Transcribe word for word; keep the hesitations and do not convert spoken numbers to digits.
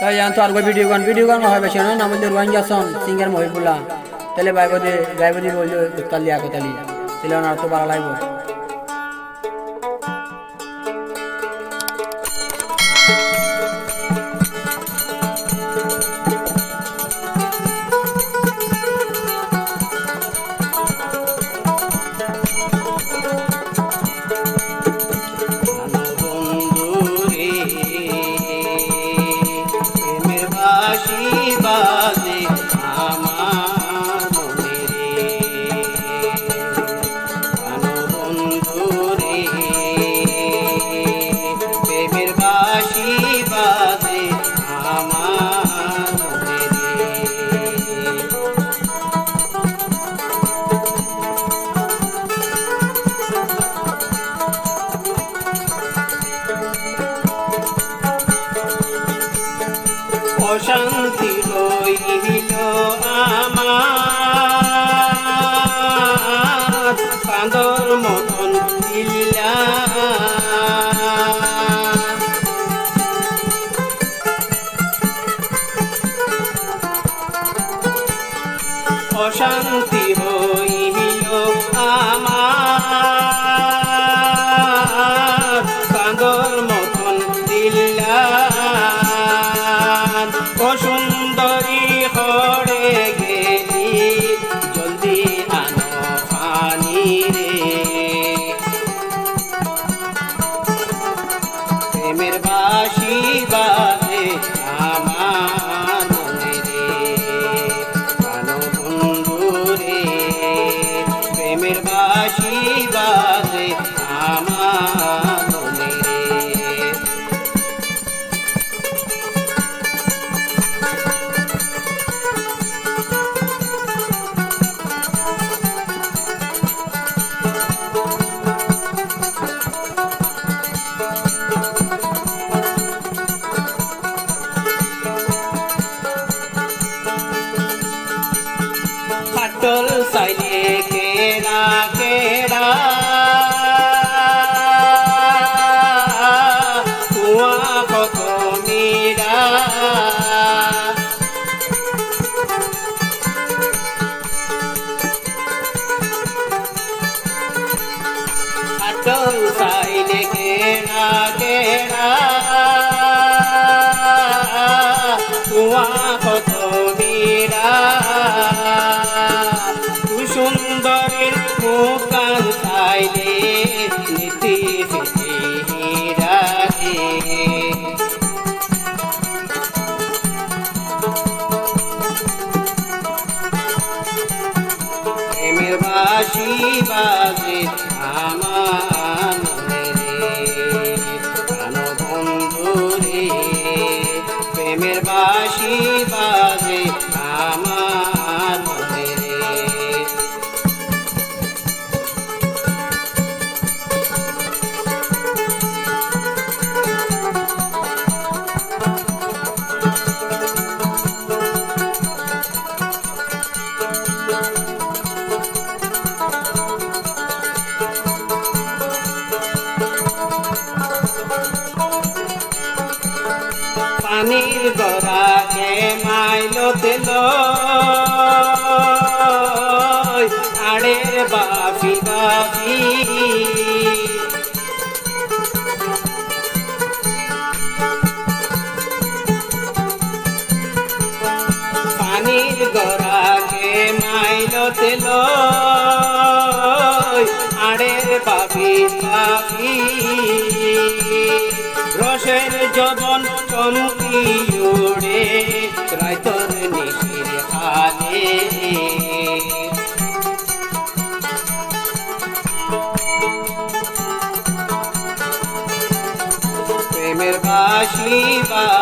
তাই জানতো আর ভিডিও গান ভিডিও গান হয় বেশি না আমাদের রোহিঙ্গা সন সিঙ্গার মহিবুল্লাহ তাহলে বাইবদি গাইবদি বললো উত্তালি আকতালি তাহলে আর তো ভালো লাগবে অশান্তি রইল আমার কাঁদর মতন দিলা অশান্তি হইল আমার কাঁদর মতন দিলা সুন্দরী হরে গেলি জলদি আনো পানি রে প্রেমের বাঁশি বাজে আমার মনে রে আনো বন্ধু রে প্রেমের বাঁশি বাজে আমার মনে রে टोल साइले केरा केरा कुआं कतो मीरा टोल साइले केरा केरा कुआं कतो मीरा সুন্দরের মুকান চাইলে নীতি ফিতি হিরাকে প্রেমের বাঁশি বাজে আমার মনে রে প্রাণ বন্ধু রে প্রেমের বাঁশি বাজে আমার মনে রে পানির গড়াকে মাইলো দিল আড়ের বাফি বাফি পানির গড়াকে মাইলো দিল আড়ের বাফি বাফি রসের জবন চমকি উড়ে রাইতর নিশির হালে প্রেমের বাঁশি বা